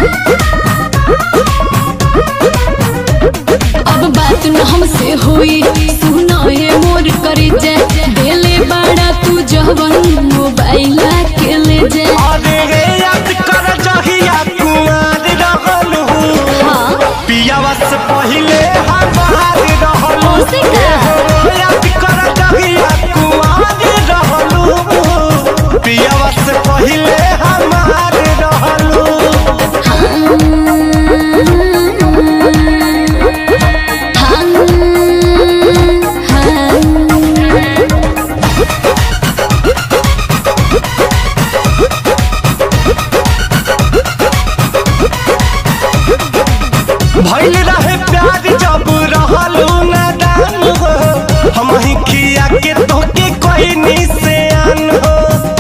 अब बात न हमसे हुई सुना है मोर करे जा देले बड़ा तू जवन मोबाइल के ले जा। अरे रे याद कर जहिया कुआर रहल हूँ। हाँ पियावा से पहले हमार रहल हूँ। याद कर जहिया कुआर रहल हूँ। पियावा से पहले हमार रहल हूँ। भइल रहे प्यार जब रहलू नादान हो हम ही खिया के तोके कोई निशान हो।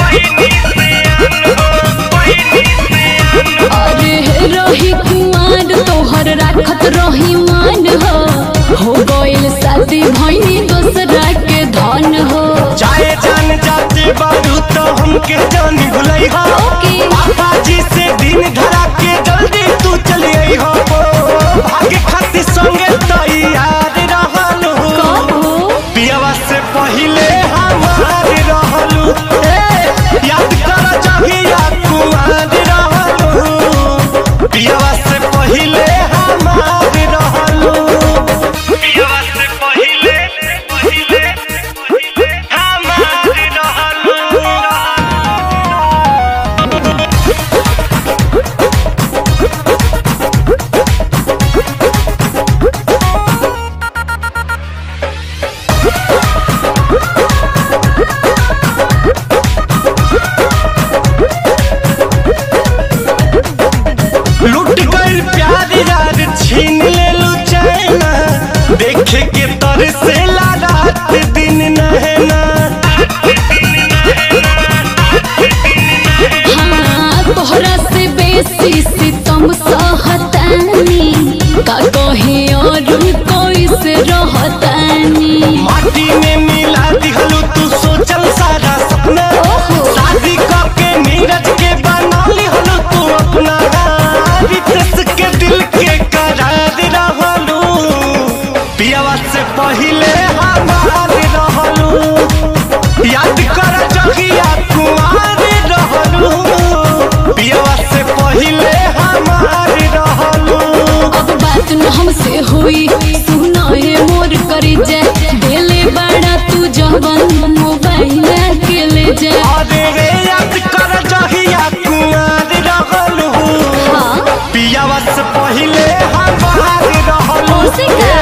अरे रही कुमार तोहर राखत रही मान हो गइल शादी भइनी दूसरा के धन हो। चाहे जान जाते बारू तो हमके जान भुलई हो। पापा जी से दिन धरा के जल्दी तू चली आई हो। भाग्य खातिर संगे तैयार रहलू। पियावा से पहले हमार रहलू। याद कर जहिया कुआर रहलू। पियावा से पहले हमार रहलू। पियावा से पहले हमार रहलू। लुट गइल प्यार यार छीन लेलू चैना। देखे के तर से रात दिन नहना। हाँ तोहरा से बेसी सितम सहतानी का कहे और कोई से रहतानी। माटी में मिला दिहलू तू सोचल सारा सपना। शादी करके नीरज के बना लिहलू तू अपना। रितेश के दिल के करार रहलू। पियावा से पहले हमार रहलू। याद कर जहिया कुआर रहलू। पियावा से पहले हमार रहलू। अब बात न हमसे हुई सुना है मोर करे जा देले बड़ा तू जवन मोबाइल के ले जा। अरे रे याद कर जहिया कुआर रहलू। हाँ पियावा से पहले हमार रहलू।